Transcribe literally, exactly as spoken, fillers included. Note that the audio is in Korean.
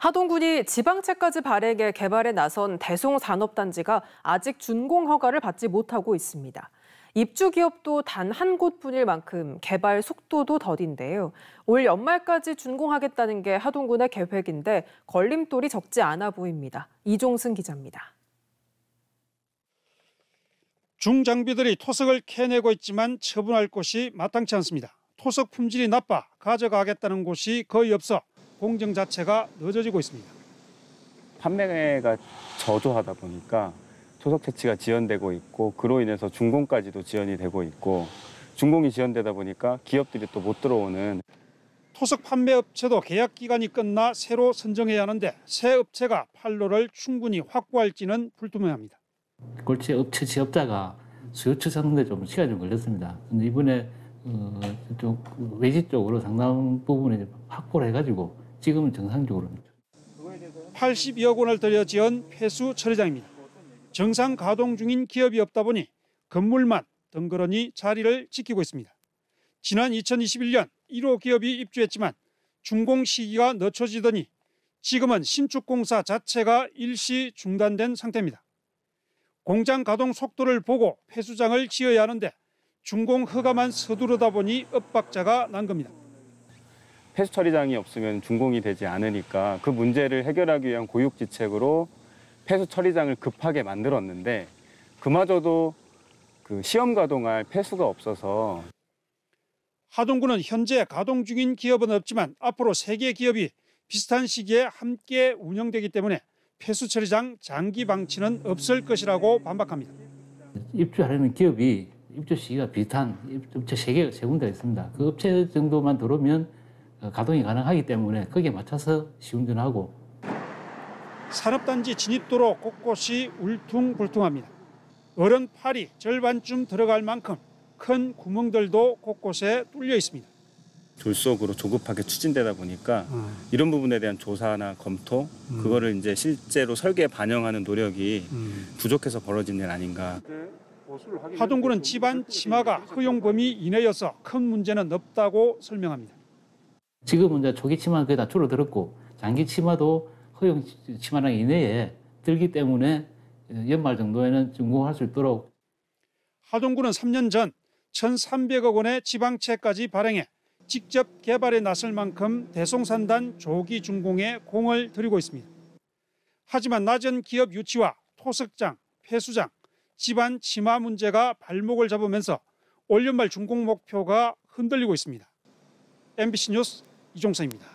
하동군이 지방채까지 발행해 개발에 나선 대송산업단지가 아직 준공 허가를 받지 못하고 있습니다. 입주 기업도 단 한 곳뿐일 만큼 개발 속도도 더딘데요. 올 연말까지 준공하겠다는 게 하동군의 계획인데 걸림돌이 적지 않아 보입니다. 이종승 기자입니다. 중장비들이 토석을 캐내고 있지만 처분할 곳이 마땅치 않습니다. 토석 품질이 나빠 가져가겠다는 곳이 거의 없어 공정 자체가 늦어지고 있습니다. 판매가 저조하다 보니까 토석 채취가 지연되고 있고 그로 인해서 준공까지도 지연이 되고 있고 준공이 지연되다 보니까 기업들이 또 못 들어오는. 토석 판매 업체도 계약 기간이 끝나 새로 선정해야 하는데 새 업체가 판로를 충분히 확보할지는 불투명합니다. 골치 업체 지업자가 수요처 찾는데 좀 시간이 좀 걸렸습니다. 근데 이번에 어, 좀 외지 쪽으로 상당 부분을 확보를 해가지고 지금은 정상적으로입니다. 팔십이억 원을 들여 지은 폐수 처리장입니다. 정상 가동 중인 기업이 없다 보니 건물만 덩그러니 자리를 지키고 있습니다. 지난 이천이십일 년 일 호 기업이 입주했지만 준공 시기가 늦춰지더니 지금은 신축 공사 자체가 일시 중단된 상태입니다. 공장 가동 속도를 보고 폐수장을 지어야 하는데 준공 허가만 서두르다 보니 엇박자가 난 겁니다. 폐수 처리장이 없으면 준공이 되지 않으니까 그 문제를 해결하기 위한 고육지책으로 폐수 처리장을 급하게 만들었는데 그마저도 그 시험 가동할 폐수가 없어서. 하동군은 현재 가동 중인 기업은 없지만 앞으로 세 개 기업이 비슷한 시기에 함께 운영되기 때문에 폐수 처리장 장기 방치는 없을 것이라고 반박합니다. 입주하려는 기업이 입주 시기가 비슷한 업체 세 개, 세 군데가 있습니다. 그 업체 정도만 들어오면 가동이 가능하기 때문에 거기에 맞춰서 시운전하고. 산업단지 진입도로 곳곳이 울퉁불퉁합니다. 어른 팔이 절반쯤 들어갈 만큼 큰 구멍들도 곳곳에 뚫려 있습니다. 졸속으로 조급하게 추진되다 보니까 음. 이런 부분에 대한 조사나 검토, 음. 그거를 이제 실제로 설계에 반영하는 노력이 음. 부족해서 벌어진 일 아닌가. 하동군은 집안 치마가 허용 범위 이내여서 큰 문제는 없다고 설명합니다. 지금은 이제 초기 치마는 거의 다 줄어들었고 장기 치마도 허용 치마량 이내에 들기 때문에 연말 정도에는 준공할 수 있도록. 하동군은 삼 년 전 천삼백억 원의 지방채까지 발행해 직접 개발에 나설 만큼 대송산단 조기 준공에 공을 들이고 있습니다. 하지만 낮은 기업 유치와 토석장, 폐수장, 집안 치마 문제가 발목을 잡으면서 올 연말 준공 목표가 흔들리고 있습니다. 엠비씨 뉴스 이종성입니다.